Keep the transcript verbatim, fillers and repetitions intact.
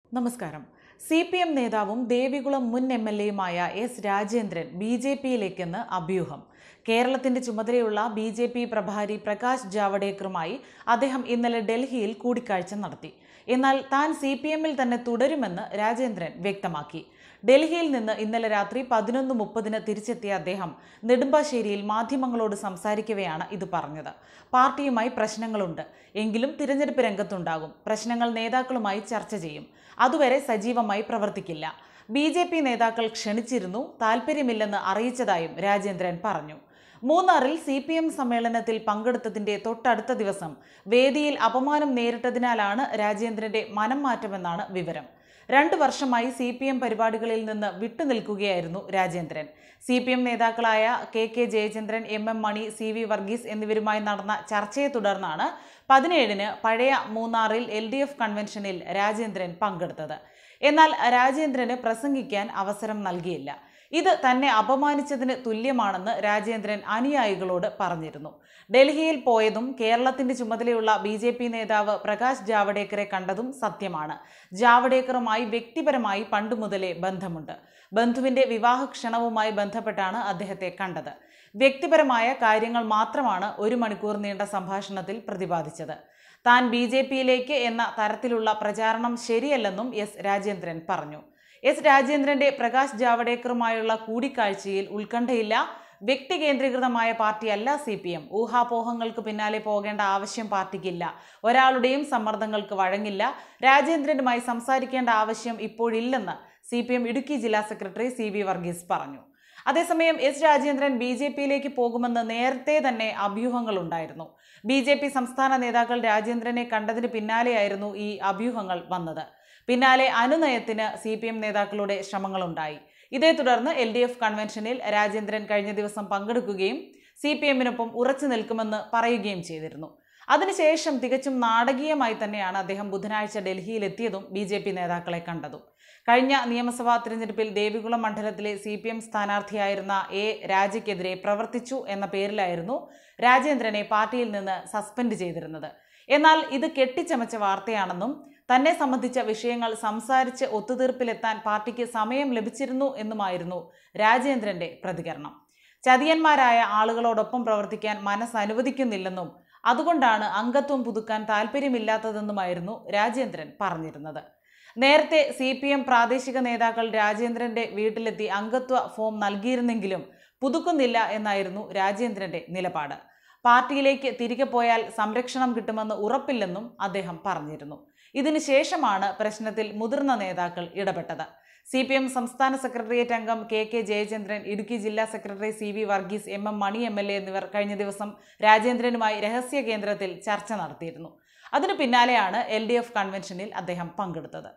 നമസ്കാരം. C P M നേതാവും ദേവികുളം മുൻ എം എൽ എയുമായ എസ് രാജേന്ദ്രൻ ബി ജെ പിയിലേക്കെന്ന് അഭ്യൂഹം. കേരളത്തിന്റെ ചുമതലയുള്ള ബി ജെ പി പ്രഭാരി പ്രകാശ് ജാവ്ദേക്കറുമായി അദ്ദേഹം ഇന്നലെ ഡൽഹിയിൽ കൂടിക്കാഴ്ച നടത്തി. എന്നാൽ താൻ സി പി എമ്മിൽ തന്നെ തുടരുമെന്ന് രാജേന്ദ്രൻ വ്യക്തമാക്കി. ഡൽഹിയിൽ നിന്ന് ഇന്നലെ രാത്രി പതിനൊന്ന് മുപ്പതിന് തിരിച്ചെത്തിയ അദ്ദേഹം നെടുമ്പാശ്ശേരിയിൽ മാധ്യമങ്ങളോട് സംസാരിക്കവെയാണ് ഇത് പറഞ്ഞത്. പാർട്ടിയുമായി പ്രശ്നങ്ങളുണ്ട്, എങ്കിലും തിരഞ്ഞെടുപ്പ് രംഗത്തുണ്ടാകും. പ്രശ്നങ്ങൾ നേതാക്കളുമായി ചർച്ച ചെയ്യും. അതുവരെ സജീവമായി പ്രവർത്തിക്കില്ല. ബി ജെ പി നേതാക്കൾ ക്ഷണിച്ചിരുന്നു, താൽപ്പര്യമില്ലെന്ന് അറിയിച്ചതായും രാജേന്ദ്രൻ പറഞ്ഞു. മൂന്നാറിൽ സി പി എം സമ്മേളനത്തിൽ പങ്കെടുത്തതിന്റെ തൊട്ടടുത്ത ദിവസം വേദിയിൽ അപമാനം നേരിട്ടതിനാലാണ് രാജേന്ദ്രന്റെ മനം മാറ്റമെന്നാണ് വിവരം. രണ്ടു വർഷമായി സി പി എം പരിപാടികളിൽ നിന്ന് വിട്ടുനിൽക്കുകയായിരുന്നു രാജേന്ദ്രൻ. സി പി എം നേതാക്കളായ K K Jayachandran, M M Mani, C V Varghese എന്നിവരുമായി നടന്ന ചർച്ചയെ തുടർന്നാണ് പതിനേഴിന് പഴയ മൂന്നാറിൽ എൽ ഡി എഫ് കൺവെൻഷനിൽ രാജേന്ദ്രൻ പങ്കെടുത്തത്. എന്നാൽ രാജേന്ദ്രന് പ്രസംഗിക്കാൻ അവസരം നൽകിയില്ല. ഇത് തന്നെ അപമാനിച്ചതിന് തുല്യമാണെന്ന് രാജേന്ദ്രൻ അനുയായികളോട് പറഞ്ഞിരുന്നു. ഡൽഹിയിൽ പോയതും കേരളത്തിന്റെ ചുമതലയുള്ള ബി ജെ പി നേതാവ് പ്രകാശ് ജാവ്ദേക്കറെ കണ്ടതും സത്യമാണ്. ജാവ്ദേക്കറുമായി വ്യക്തിപരമായി പണ്ടുമുതലേ ബന്ധമുണ്ട്. ബന്ധുവിന്റെ വിവാഹ ക്ഷണവുമായി ബന്ധപ്പെട്ടാണ് അദ്ദേഹത്തെ കണ്ടത്. വ്യക്തിപരമായ കാര്യങ്ങൾ മാത്രമാണ് ഒരു മണിക്കൂർ നീണ്ട സംഭാഷണത്തിൽ പ്രതിപാദിച്ചത്. താൻ ബി ജെ പിയിലേക്ക് എന്ന തരത്തിലുള്ള പ്രചാരണം ശരിയല്ലെന്നും എസ് രാജേന്ദ്രൻ പറഞ്ഞു. എസ് രാജേന്ദ്രന്റെ പ്രകാശ് ജാവ്ദേക്കറുമായുള്ള കൂടിക്കാഴ്ചയിൽ ഉത്കണ്ഠയില്ല. വ്യക്തി കേന്ദ്രീകൃതമായ പാർട്ടിയല്ല സി പി എം. ഊഹാപോഹങ്ങൾക്ക് പിന്നാലെ പോകേണ്ട ആവശ്യം പാർട്ടിക്കില്ല. ഒരാളുടെയും സമ്മർദ്ദങ്ങൾക്ക് വഴങ്ങില്ല. രാജേന്ദ്രനുമായി സംസാരിക്കേണ്ട ആവശ്യം ഇപ്പോഴില്ലെന്ന് സി പി എം ഇടുക്കി ജില്ലാ സെക്രട്ടറി സി വി വർഗീസ് പറഞ്ഞു. അതേസമയം എസ് രാജേന്ദ്രൻ ബി ജെ പിയിലേക്ക് പോകുമെന്ന് നേരത്തെ തന്നെ അഭ്യൂഹങ്ങളുണ്ടായിരുന്നു. ബി ജെ പി സംസ്ഥാന നേതാക്കൾ രാജേന്ദ്രനെ കണ്ടതിന് പിന്നാലെയായിരുന്നു ഈ അഭ്യൂഹങ്ങൾ വന്നത്. പിന്നാലെ അനുനയത്തിന് സി പി എം നേതാക്കളുടെ ശ്രമങ്ങളുണ്ടായി. ഇതേ തുടർന്ന് എൽ ഡി എഫ് കൺവെൻഷനിൽ രാജേന്ദ്രൻ കഴിഞ്ഞ ദിവസം പങ്കെടുക്കുകയും സി പി എമ്മിനൊപ്പം ഉറച്ചു നിൽക്കുമെന്ന് പറയുകയും ചെയ്തിരുന്നു. അതിനുശേഷം തികച്ചും നാടകീയമായി തന്നെയാണ് അദ്ദേഹം ബുധനാഴ്ച ഡൽഹിയിലെത്തിയതും ബി ജെ പി നേതാക്കളെ കണ്ടതും. കഴിഞ്ഞ നിയമസഭാ തിരഞ്ഞെടുപ്പിൽ ദേവികുളം മണ്ഡലത്തിലെ സി പി എം സ്ഥാനാർത്ഥിയായിരുന്ന എ രാജയ്ക്കെതിരെ പ്രവർത്തിച്ചു എന്ന പേരിലായിരുന്നു രാജേന്ദ്രനെ പാർട്ടിയിൽ നിന്ന് സസ്പെൻഡ് ചെയ്തിരുന്നത്. എന്നാൽ ഇത് കെട്ടിച്ചമച്ച വാർത്തയാണെന്നും തന്നെ സംബന്ധിച്ച വിഷയങ്ങൾ സംസാരിച്ച് ഒത്തുതീർപ്പിലെത്താൻ പാർട്ടിക്ക് സമയം ലഭിച്ചിരുന്നു എന്നുമായിരുന്നു രാജേന്ദ്രന്റെ പ്രതികരണം. ചതിയന്മാരായ ആളുകളോടൊപ്പം പ്രവർത്തിക്കാൻ മനസ്സ് അനുവദിക്കുന്നില്ലെന്നും അതുകൊണ്ടാണ് അംഗത്വം പുതുക്കാൻ താല്പര്യമില്ലാത്തതെന്നുമായിരുന്നു രാജേന്ദ്രൻ പറഞ്ഞിരുന്നത്. നേരത്തെ സി പി എം പ്രാദേശിക നേതാക്കൾ രാജേന്ദ്രന്റെ വീട്ടിലെത്തി അംഗത്വ ഫോം നൽകിയിരുന്നെങ്കിലും പുതുക്കുന്നില്ല എന്നായിരുന്നു രാജേന്ദ്രന്റെ നിലപാട്. പാർട്ടിയിലേക്ക് തിരികെ പോയാൽ സംരക്ഷണം കിട്ടുമെന്ന് ഉറപ്പില്ലെന്നും അദ്ദേഹം പറഞ്ഞിരുന്നു. ഇതിനുശേഷമാണ് പ്രശ്നത്തിൽ മുതിർന്ന നേതാക്കൾ ഇടപെട്ടത്. സി പി എം സംസ്ഥാന സെക്രട്ടേറിയറ്റ് അംഗം കെ കെ ജയചന്ദ്രൻ, ഇടുക്കി ജില്ലാ secretary C V Varghese, M M Mani M L A എന്നിവർ കഴിഞ്ഞ ദിവസം രാജേന്ദ്രനുമായി രഹസ്യ കേന്ദ്രത്തിൽ ചർച്ച നടത്തിയിരുന്നു. അതിനു പിന്നാലെയാണ് എൽ ഡി എഫ് കൺവെൻഷനിൽ അദ്ദേഹം പങ്കെടുത്തത്.